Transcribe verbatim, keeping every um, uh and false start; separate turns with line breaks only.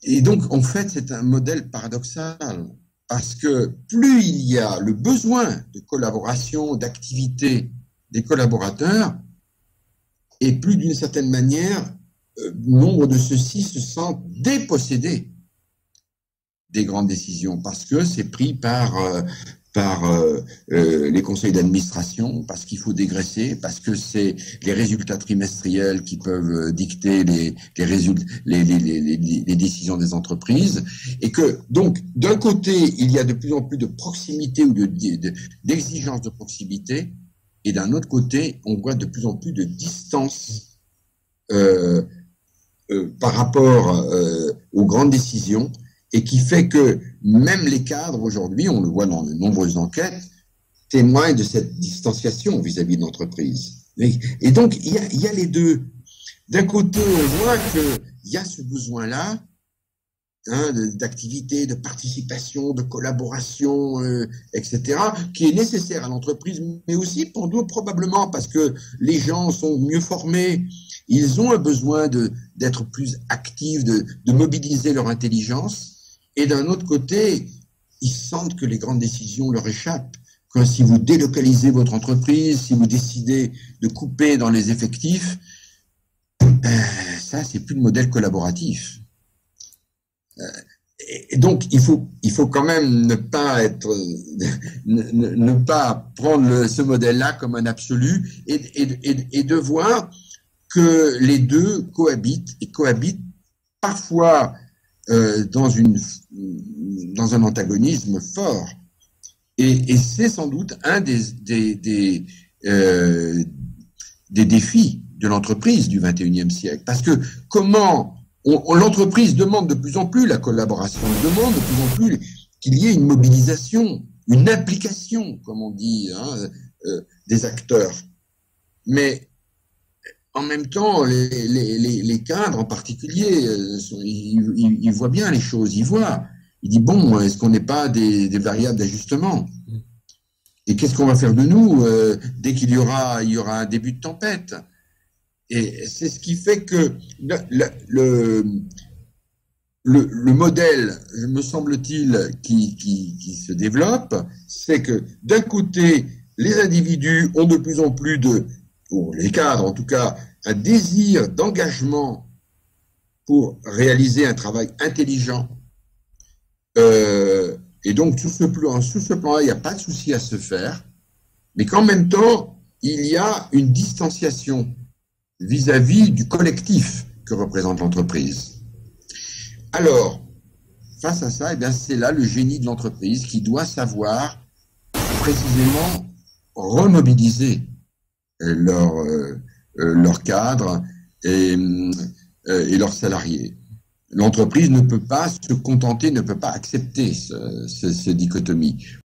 et donc, en fait, c'est un modèle paradoxal, parce que plus il y a le besoin de collaboration, d'activité des collaborateurs, et plus d'une certaine manière, euh, nombre de ceux-ci se sentent dépossédés des grandes décisions, parce que c'est pris par, euh, par euh, euh, les conseils d'administration, parce qu'il faut dégraisser, parce que c'est les résultats trimestriels qui peuvent dicter les, les, résultats, les, les, les, les, les décisions des entreprises, et que donc d'un côté il y a de plus en plus de proximité ou de, de, d'exigence de proximité, et d'un autre côté on voit de plus en plus de distance euh, euh, par rapport euh, aux grandes décisions, et qui fait que même les cadres aujourd'hui, on le voit dans de nombreuses enquêtes, témoignent de cette distanciation vis-à-vis de l'entreprise. Et, et donc, il y a, il y a les deux. D'un côté, on voit qu'il y a ce besoin-là, hein, d'activité, de participation, de collaboration, euh, et cetera, qui est nécessaire à l'entreprise, mais aussi pour nous, probablement, parce que les gens sont mieux formés, ils ont un besoin de, d'être plus actifs, de, de mobiliser leur intelligence. Et d'un autre côté, ils sentent que les grandes décisions leur échappent. Que si vous délocalisez votre entreprise, si vous décidez de couper dans les effectifs, ben, ça, c'est plus de modèle collaboratif. Et donc, il faut, il faut quand même ne pas être, ne, ne, ne pas prendre le, ce modèle-là comme un absolu, et, et, et, et de voir que les deux cohabitent, et cohabitent parfois euh, dans une, dans un antagonisme fort. Et, et c'est sans doute un des, des, des, euh, des défis de l'entreprise du vingt et unième siècle. Parce que comment on, on, l'entreprise demande de plus en plus la collaboration, demande de plus en plus qu'il y ait une mobilisation, une implication, comme on dit, hein, euh, des acteurs. Mais en même temps, les, les, les, les cadres en particulier, euh, sont, ils, ils, ils voient bien les choses, ils voient. Ils disent, bon, est-ce qu'on n'est pas des, des variables d'ajustement? Et qu'est-ce qu'on va faire de nous euh, dès qu'il y aura, il y aura un début de tempête? Et c'est ce qui fait que le, le, le, le modèle, me semble-t-il, qui, qui, qui se développe, c'est que d'un côté, les individus ont de plus en plus de, ou les cadres en tout cas, un désir d'engagement pour réaliser un travail intelligent. Euh, et donc, sur ce plan, sur ce plan-là, il n'y a pas de souci à se faire, mais qu'en même temps, il y a une distanciation vis-à-vis du collectif que représente l'entreprise. Alors, face à ça, eh bien, c'est là le génie de l'entreprise qui doit savoir précisément remobiliser leurs euh, leur cadres et, euh, et leurs salariés. L'entreprise ne peut pas se contenter, ne peut pas accepter ce, ce, ce dichotomie.